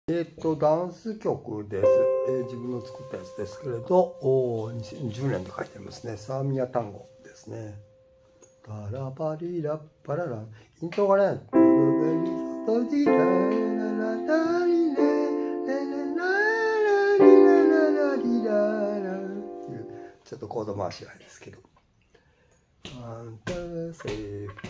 ダンス曲です。自分の作ったやつですけれど、2010年と書いてありますね。サーミア単語ですね。パラパリラッパララ。イントロがね、ちょっとコード回しがいですけど。アンタセーフ。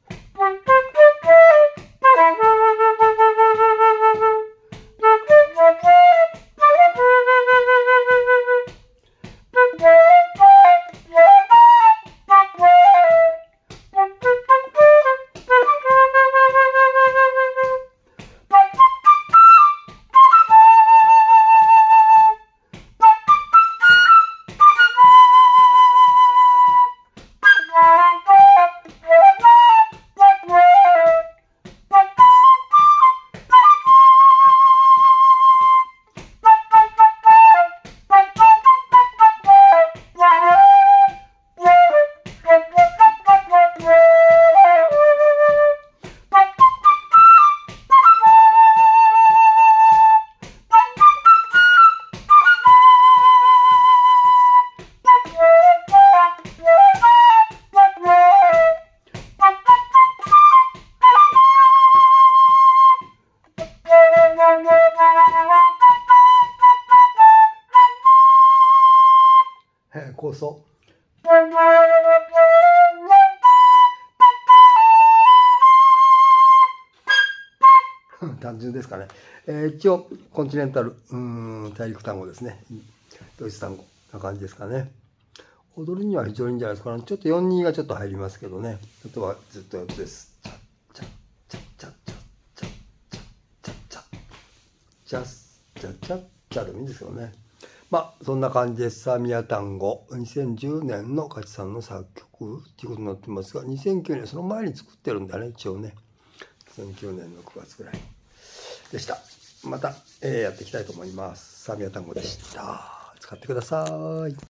構想。単純ですかね。一応コンチネンタル大陸単語ですね。ドイツ単語な感じですかね。踊りには非常にいいんじゃないですかね。ちょっと4-2がちょっと入りますけどね。あとはずっと4つです。チャッチャッチャッチャッチャッチャッチャッチャッチャッチャッチャッチャッでもいいんですけどね。まあそんな感じです。サーミア単語2010年の勝さんの作曲っていうことになってますが、2009年その前に作ってるんだね、一応ね。2009年の9月ぐらいでした。また、やっていきたいと思います。サーミア単語でした。使ってください。